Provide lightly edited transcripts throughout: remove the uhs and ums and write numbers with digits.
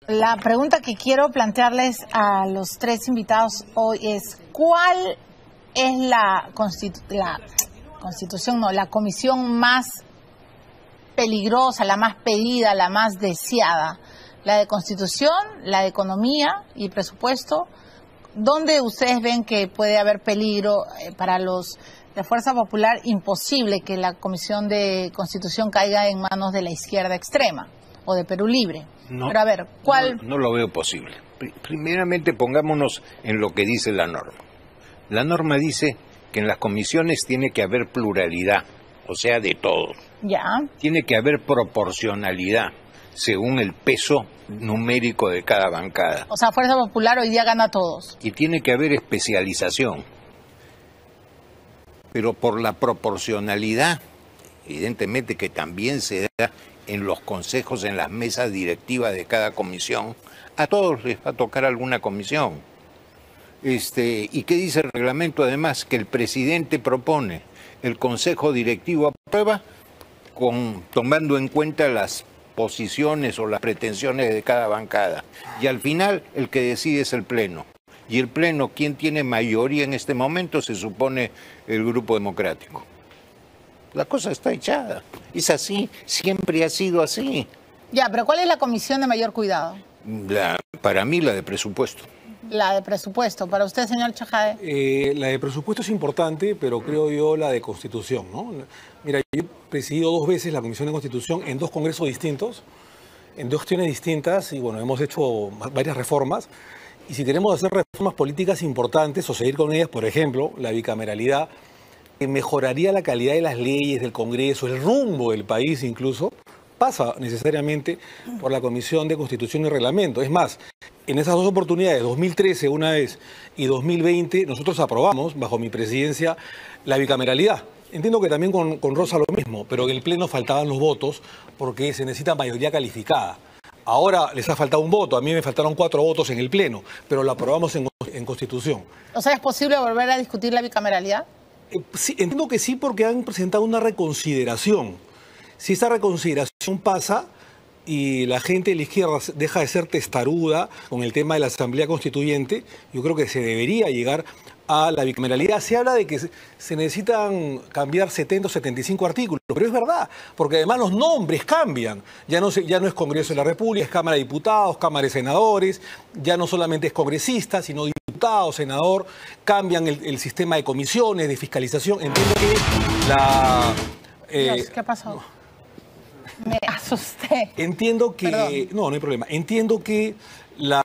La pregunta que quiero plantearles a los tres invitados hoy es: ¿cuál es la constitución, no, la comisión más peligrosa, la más pedida, la más deseada? ¿La de Constitución, la de Economía y Presupuesto? ¿Dónde ustedes ven que puede haber peligro para la Fuerza Popular? Imposible que la Comisión de Constitución caiga en manos de la izquierda extrema o de Perú Libre. No, pero a ver, ¿cuál? No lo veo posible. Primeramente pongámonos en lo que dice la norma. La norma dice que en las comisiones tiene que haber pluralidad, o sea, de todos. Ya. Tiene que haber proporcionalidad según el peso numérico de cada bancada. O sea, Fuerza Popular hoy día gana a todos. Y tiene que haber especialización. Pero por la proporcionalidad, evidentemente que también se da en los consejos, en las mesas directivas de cada comisión, a todos les va a tocar alguna comisión. ¿Y qué dice el reglamento? Además, que el presidente propone, el consejo directivo aprueba, tomando en cuenta las posiciones o las pretensiones de cada bancada. Y al final, el que decide es el Pleno. Y el Pleno, ¿quién tiene mayoría en este momento? Se supone el Grupo Democrático. La cosa está echada. Es así, siempre ha sido así. Ya, pero ¿cuál es la comisión de mayor cuidado? Para mí, la de presupuesto. La de presupuesto. ¿Para usted, señor Chajade? La de presupuesto es importante, pero creo yo la de Constitución, ¿no? Mira, yo he presidido 2 veces la Comisión de Constitución en 2 congresos distintos, en 2 cuestiones distintas, y bueno, hemos hecho varias reformas. Y si queremos hacer reformas políticas importantes o seguir con ellas, por ejemplo, la bicameralidad, que mejoraría la calidad de las leyes del Congreso, el rumbo del país incluso, pasa necesariamente por la Comisión de Constitución y Reglamento. Es más, en esas 2 oportunidades, 2013 una vez y 2020, nosotros aprobamos, bajo mi presidencia, la bicameralidad. Entiendo que también con Rosa lo mismo, pero en el Pleno faltaban los votos porque se necesita mayoría calificada. Ahora les ha faltado un voto, a mí me faltaron 4 votos en el Pleno, pero lo aprobamos en Constitución. O sea, ¿es posible volver a discutir la bicameralidad? Sí, entiendo que sí, porque han presentado una reconsideración. Si esa reconsideración pasa y la gente de la izquierda deja de ser testaruda con el tema de la Asamblea Constituyente, yo creo que se debería llegar a la bicameralidad. Se habla de que se necesitan cambiar 70 o 75 artículos, pero es verdad, porque además los nombres cambian. Ya no es Congreso de la República, es Cámara de Diputados, Cámara de Senadores, ya no solamente es congresista, sino diputado, senador, cambian el sistema de comisiones, de fiscalización. Entiendo que la... Dios, ¿qué pasó? Me asusté. Entiendo que... Perdón. No hay problema. Entiendo que la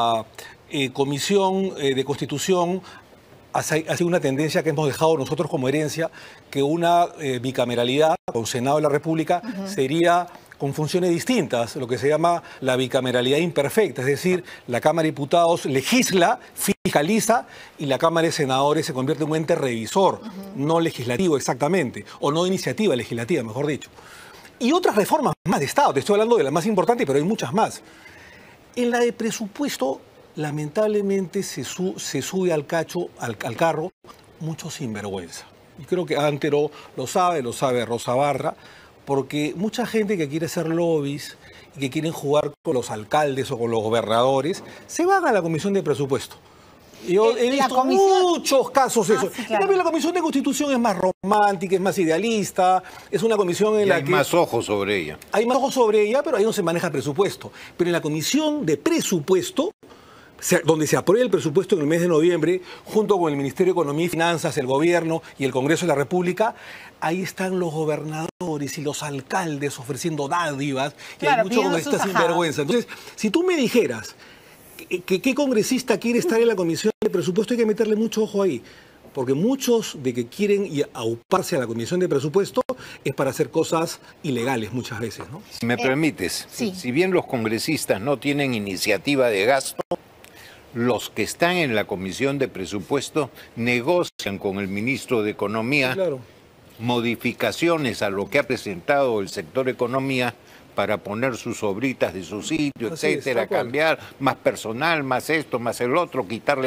Comisión de Constitución ha sido una tendencia que hemos dejado nosotros como herencia, que una bicameralidad con Senado de la República sería con funciones distintas, lo que se llama la bicameralidad imperfecta, es decir, la Cámara de Diputados legisla, fiscaliza, y la Cámara de Senadores se convierte en un ente revisor, no legislativo exactamente, o no iniciativa legislativa, mejor dicho. Y otras reformas más de Estado, te estoy hablando de las más importantes, pero hay muchas más. En la de presupuesto, lamentablemente se sube al carro mucho sinvergüenza. Y creo que Antero lo sabe Rosa Barra, porque mucha gente que quiere hacer lobbies y que quieren jugar con los alcaldes o con los gobernadores, se van a la Comisión de Presupuesto. Yo he visto muchos casos de eso. Sí, claro. En cambio, la Comisión de Constitución es más romántica, es más idealista, es una comisión en la que... Hay más ojos sobre ella. Hay más ojos sobre ella, pero ahí no se maneja presupuesto. Pero en la Comisión de Presupuesto, donde se aprueba el presupuesto en el mes de noviembre, junto con el Ministerio de Economía y Finanzas, el Gobierno y el Congreso de la República, ahí están los gobernadores y los alcaldes ofreciendo dádivas, Claro, y hay muchos congresistas sinvergüenza. Entonces, si tú me dijeras qué congresista quiere estar en la Comisión de Presupuesto, hay que meterle mucho ojo ahí. Porque muchos de que quieren auparse a la Comisión de Presupuesto es para hacer cosas ilegales muchas veces, ¿no? Si me permites, sí. Si bien los congresistas no tienen iniciativa de gasto, los que están en la Comisión de Presupuesto negocian con el ministro de Economía Claro. modificaciones a lo que ha presentado el sector economía para poner sus obritas de su sitio, Así es, etcétera, tal cual. cambiar más personal, más esto, más el otro, quitarle al otro.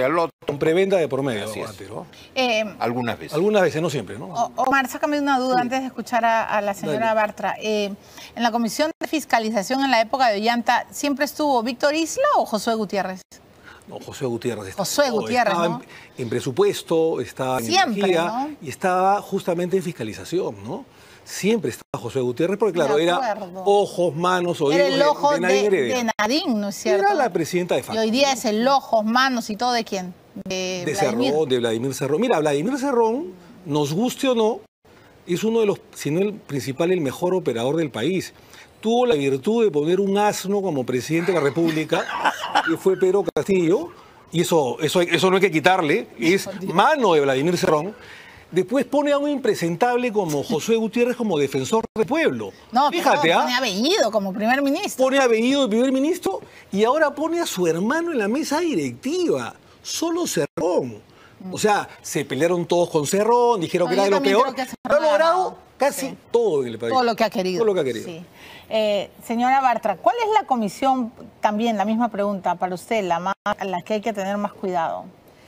con preventa de por medio. Así es. Antero. Algunas veces. Algunas veces, no siempre, ¿no? Omar, sácame una duda antes de escuchar a la señora Dale. Bartra. En la Comisión de Fiscalización en la época de Ollanta, ¿siempre estuvo Víctor Isla o Josué Gutiérrez? No, José Gutiérrez. Josué Gutiérrez, estaba ¿no? en presupuesto, estaba en Siempre, energía, ¿no? y estaba justamente en fiscalización, ¿no? Siempre estaba José Gutiérrez, porque claro, De era acuerdo. ojos, manos, oídos Era el ojo de Nadine Heredia. de Nadine, ¿no es cierto? Era la presidenta de Y facto. hoy día es el ojos, manos y todo de quién? De De Vladimir. Cerrón, de Vladimir Cerrón. Mira, Vladimir Cerrón, nos guste o no, es uno de los, si no el principal, el mejor operador del país. Tuvo la virtud de poner un asno como presidente de la República, que fue Pedro Castillo, y eso no hay que quitarle, es mano de Vladimir Cerrón. Después pone a un impresentable como Josué Gutiérrez como defensor del pueblo. No, Fíjate, pero pone apellido como primer ministro. pone apellido de primer ministro y ahora pone a su hermano en la mesa directiva. Solo Cerrón. O sea, se pelearon todos con Cerrón, dijeron que No, era de yo lo también peor. creo que Cerrón Pero ha ha logrado ganado. casi Sí. todo en el país. Todo lo que ha querido. Todo lo que ha querido. Sí. Señora Bartra, ¿cuál es la comisión, también la misma pregunta, para usted, la que hay que tener más cuidado?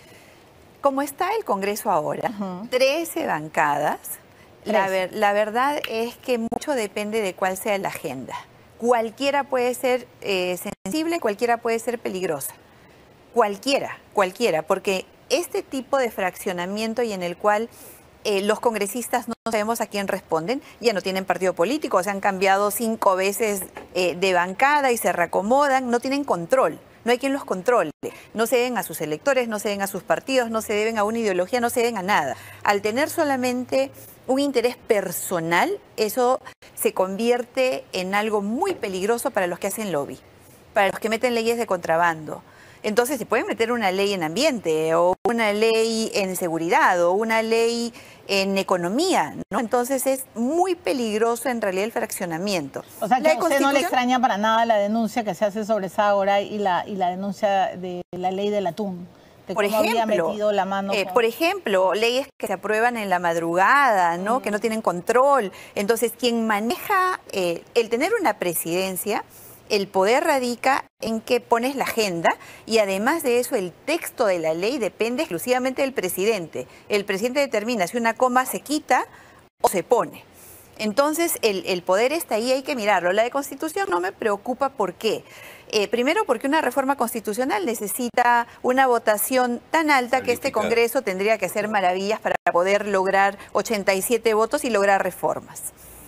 Como está el Congreso ahora, 13 bancadas, la verdad es que mucho depende de cuál sea la agenda. Cualquiera puede ser sensible, cualquiera puede ser peligrosa. Cualquiera, porque este tipo de fraccionamiento y en el cual los congresistas no sabemos a quién responden, ya no tienen partido político, se han cambiado 5 veces de bancada y se reacomodan, no tienen control. No hay quien los controle. No se deben a sus electores, no se deben a sus partidos, no se deben a una ideología, no se deben a nada. Al tener solamente un interés personal, eso se convierte en algo muy peligroso para los que hacen lobby, para los que meten leyes de contrabando. Entonces se puede meter una ley en ambiente, o una ley en seguridad, o una ley en economía, ¿no? Entonces es muy peligroso en realidad el fraccionamiento. O sea, que La a usted no le Constitución- extraña para nada la denuncia que se hace sobre Sáhora y la denuncia de la ley del atún, de Por cómo había ejemplo, metido la mano. por ejemplo, leyes que se aprueban en la madrugada, ¿no? Que no tienen control. Entonces, quien maneja el tener una presidencia, el poder radica en que pones la agenda y además de eso el texto de la ley depende exclusivamente del presidente. El presidente determina si una coma se quita o se pone. Entonces el poder está ahí, hay que mirarlo. La de Constitución no me preocupa, ¿por qué? Primero porque una reforma constitucional necesita una votación tan alta que este Calificada. Congreso tendría que hacer maravillas para poder lograr 87 votos y lograr reformas.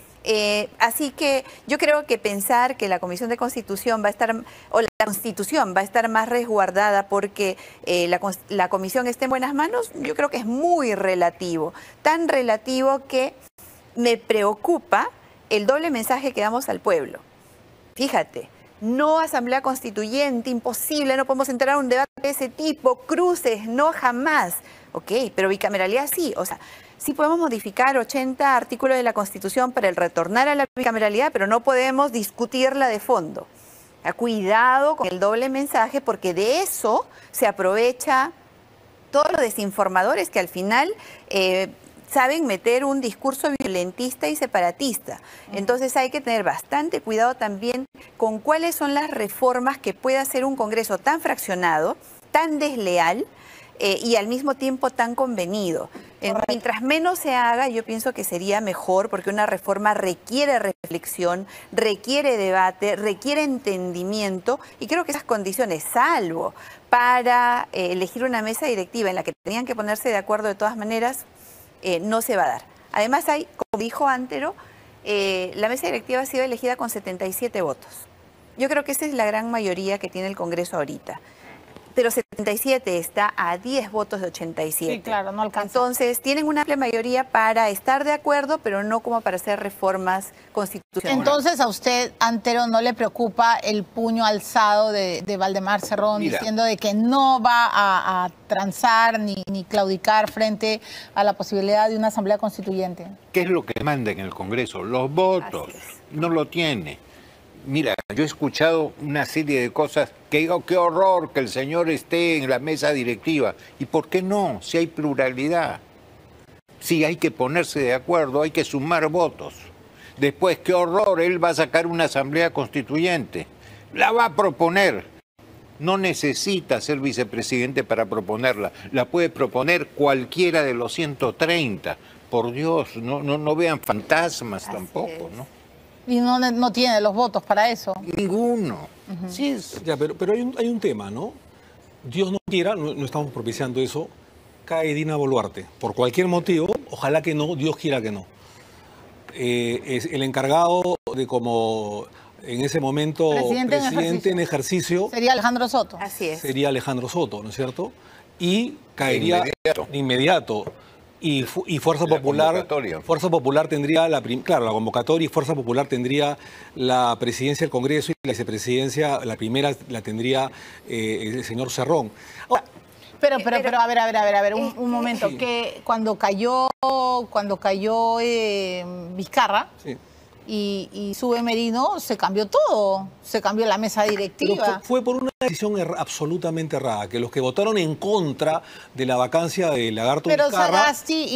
Así que yo creo que pensar que la Comisión de Constitución va a estar, o la Constitución va a estar más resguardada porque la Comisión esté en buenas manos, yo creo que es muy relativo. Tan relativo que me preocupa el doble mensaje que damos al pueblo. Fíjate, no asamblea constituyente, imposible, no podemos entrar a un debate de ese tipo, cruces, no jamás. Ok, pero bicameralidad sí, o sea, sí podemos modificar 80 artículos de la Constitución para el retornar a la bicameralidad, pero no podemos discutirla de fondo. Cuidado con el doble mensaje porque de eso se aprovecha todos los desinformadores que al final saben meter un discurso violentista y separatista. Entonces hay que tener bastante cuidado también con cuáles son las reformas que puede hacer un Congreso tan fraccionado, tan desleal, y al mismo tiempo tan convenido. Mientras menos se haga, yo pienso que sería mejor porque una reforma requiere reflexión, requiere debate, requiere entendimiento y creo que esas condiciones, salvo para elegir una mesa directiva en la que tenían que ponerse de acuerdo de todas maneras, no se va a dar. Además hay, como dijo Antero, la mesa directiva ha sido elegida con 77 votos. Yo creo que esa es la gran mayoría que tiene el Congreso ahorita. Pero 77 está a 10 votos de 87. Sí, claro, no alcanza. Entonces, tienen una amplia mayoría para estar de acuerdo, pero no como para hacer reformas constitucionales. Entonces, ¿a usted, Antero, no le preocupa el puño alzado de Valdemar Cerrón Mira. diciendo de que no va a transar ni claudicar frente a la posibilidad de una asamblea constituyente? ¿Qué es lo que manda en el Congreso? Los votos. Así es. No lo tiene. Mira, yo he escuchado una serie de cosas que digo, qué horror que el señor esté en la mesa directiva. ¿Y por qué no? Si hay pluralidad. Si hay que ponerse de acuerdo, hay que sumar votos. Después, qué horror, él va a sacar una asamblea constituyente. La va a proponer. no necesita ser vicepresidente para proponerla. La puede proponer cualquiera de los 130. Por Dios, no vean fantasmas tampoco, ¿no? Y no tiene los votos para eso. Ninguno. Sí es... Ya, pero hay un tema, ¿no? Dios no quiera, no estamos propiciando eso, cae Dina Boluarte. Por cualquier motivo, ojalá que no, Dios quiera que no. Es el encargado de como en ese momento presidente en ejercicio sería Alejandro Soto. Así es. Sería Alejandro Soto, ¿no es cierto? Y caería de inmediato. Y Fuerza Popular tendría la convocatoria, y Fuerza Popular tendría la presidencia del Congreso y la vicepresidencia, la primera la tendría el señor Cerrón. Ahora, pero a ver, un momento, sí. que cuando cayó Vizcarra, sí. y sube Merino, se cambió todo, se cambió la mesa directiva. Pero fue por una decisión absolutamente errada, que los que votaron en contra de la vacancia de Lagarto Vizcarra...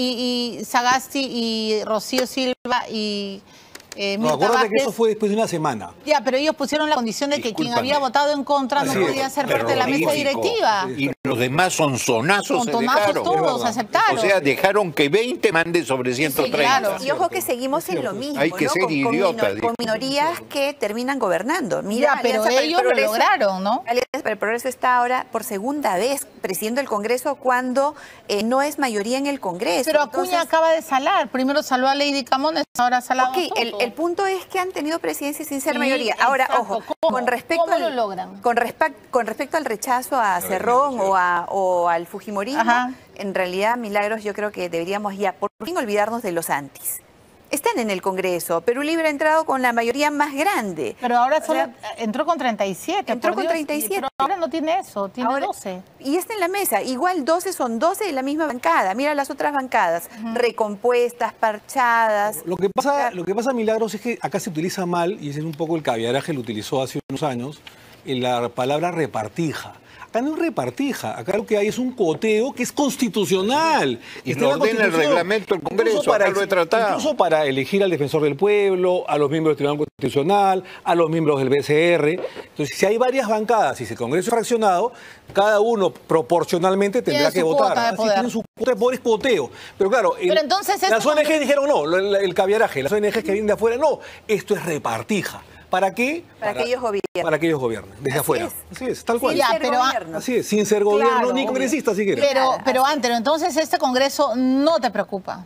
Sagasti y Rocío Silva y No, acuérdate que eso fue después de una semana. Ya, pero ellos pusieron la condición de que quien había votado en contra no podía ser parte de la mesa directiva. Y los demás sonzonazos se Tontonazos dejaron. todos aceptaron. O sea, dejaron que 20 mande sobre 130. Sí, claro. Y ojo que seguimos en lo mismo, Hay que ¿no? ser idiota. Con minorías que terminan gobernando. Mira, Ya, pero Alianza para el ellos lo Progreso- lograron, ¿no? Alianza para el Progreso está ahora por segunda vez presidiendo el Congreso cuando no es mayoría en el Congreso. Pero Acuña Entonces, acaba de salar. Primero saló a Lady Camones, ahora saló a ok, el punto es que han tenido presidencia sin ser Sí, mayoría. Ahora, exacto. ojo, ¿Cómo? con respecto ¿Cómo lo logran? Con respecto al rechazo a Cerrón o al fujimorismo, Ajá. en realidad, Milagros, yo creo que deberíamos ya por fin olvidarnos de los antis. Están en el Congreso. Perú Libre ha entrado con la mayoría más grande. Pero ahora O solo sea, entró con 37. entró por con Dios. 37. Pero ahora no tiene eso, tiene Ahora- 12. Y está en la mesa. Igual 12 son 12 de la misma bancada. Mira las otras bancadas, recompuestas, parchadas. Lo que pasa, Milagros, es que acá se utiliza mal, y ese es un poco el caviaraje, lo utilizó hace unos años, en la palabra repartija. Acá no es repartija, acá lo que hay es un coteo que es constitucional. Y Está en la lo ordena el Constitución. reglamento del Congreso, Incluso acá lo he tratado. Incluso para elegir al defensor del pueblo, a los miembros del Tribunal Constitucional, a los miembros del BCR. Entonces, si hay varias bancadas y si el Congreso es fraccionado, cada uno proporcionalmente tendrá Tiene que su votar. cuota de Así poder. tienen su cuota de poder, es coteo. Pero claro, Pero entonces las esto- ONG dijeron no, el caviaraje, las ONG que vienen de afuera, no, esto es repartija. ¿Para qué? Para que ellos gobiernen. Para que ellos gobiernen, desde Así afuera. es. Así es, tal cual. Sin Ya, ser pero- gobierno. Así es, sin ser gobierno Claro, ni congresista siquiera. Pero Antero, entonces este Congreso no te preocupa.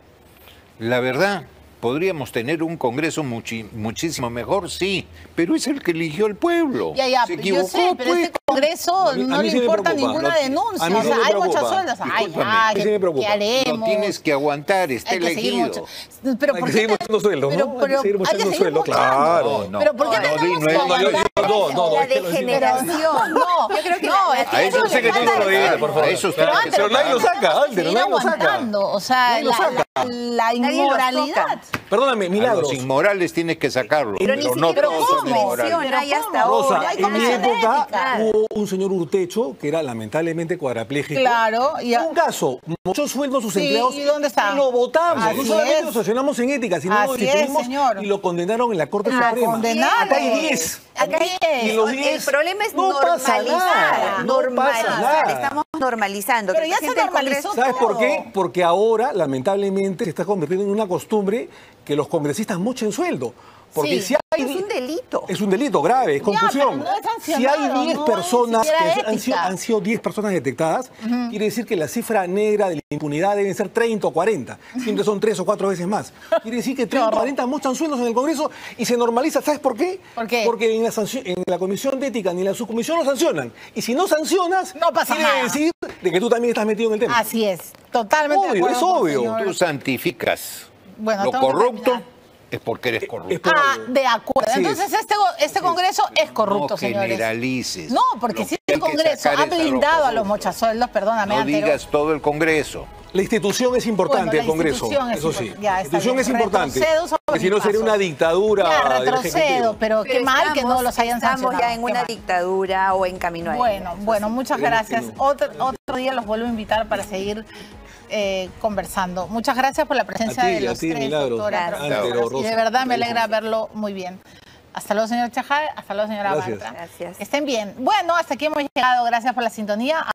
La verdad, podríamos tener un Congreso muchísimo mejor, sí, pero es el que eligió el pueblo. Ya, Se pero yo equivocó, sé, pero pues. este Congreso A mí no le sí me importa preocupa. ninguna denuncia. A mí O sí sea, me hay preocupa. muchas sueldas. Ay, Discúlpame. ya, A mí sí me preocupa. ¿qué haremos? Lo tienes que aguantar, está Hay que seguir elegido. mucho. Pero Hay ¿por que qué seguir mostrando sueldos, ¿no? Hay que seguir mostrando sueldos, claro. No, Pero ¿por qué no, tenemos no, que no, aguantar no, eso? La degeneración. No, Yo creo que no, la- es que A eso eso sé le que falta tiene que de- ver, por favor. A eso Pero, está- Antero, Pero nadie lo saca, tenemos que Antero, seguir nadie lo saca. aguantando. O sea, Nadie lo saca. la Nadie los inmoralidad. toca. Perdóname, A Milagros. los inmorales tienes que sacarlos, Pero ni no siquiera todos son ¿cómo? inmorales. comisión hay hasta ¿cómo? ahora. Rosa, hay en mi comisión de época ética. hubo un señor Urtecho que era lamentablemente cuadrapléjico. Claro, y Un caso, muchos sueldos sus Sí, empleados. ¿y dónde está? Y lo votamos. Así No solamente es. lo sancionamos en ética, sino lo Así es, destituimos señor. y lo condenaron en la Corte Ah, Suprema. condenaron. Acá hay 10. Acá hay- Y los el 10 problema es no pasa normalizar. nada, no normalizar. pasa nada. Estamos normalizando. Pero Que el ya se presidente del normalizó Congreso- ¿Sabes por qué? todo. Porque ahora, lamentablemente, se está convirtiendo en una costumbre que los congresistas mochen sueldo. Porque Sí. si hay... Es un delito. Es un delito grave, es Ya, confusión. pero no es Si hay sancionado, 10 no hay personas, ni siquiera que ética. han sido 10 personas detectadas, quiere decir que la cifra negra de la impunidad deben ser 30 o 40. Siempre son 3 o 4 veces más. Quiere decir que 30 o 40 mochan sueldos en el Congreso y se normaliza. ¿Sabes por qué? ¿Por qué? Porque en la Comisión de Ética ni en la subcomisión lo sancionan. Y si no sancionas, No pasa quiere nada. decir de que tú también estás metido en el tema. Así es, totalmente de Obvio, acuerdo es con el obvio. señor. Tú santificas Bueno, lo tengo que corrupto, terminar. es porque eres corrupto. Es por Ah, algo. de acuerdo. Así Entonces es. este Congreso es corrupto, No señores. generalices. No, porque Lo si que el hay que Congreso sacar ha es a lo blindado a los corrupto. mochasueldos, perdóname, No Antero. digas todo el Congreso. La institución es importante, Bueno, el Congreso. la institución es Eso sí. importante. Ya, La está institución bien. es importante. Retrocedo sobre Porque si no mi sería paso. una dictadura Ya, del retrocedo, Ejecutivo. pero qué mal que no los hayan Estamos sancionado. ya en qué una mal. dictadura o en camino a ella. Bueno, muchas Esperemos que gracias. no. Otro día los vuelvo a invitar para seguir conversando. Muchas gracias por la presencia A ti, de los a ti, tres, Milagros. doctora. Gracias. Antero, Y de Rosa. verdad me alegra verlo muy bien. Hasta luego, señor Chajal. Hasta luego, señora Gracias. Balta. Gracias. Estén bien. Bueno, hasta aquí hemos llegado. Gracias por la sintonía.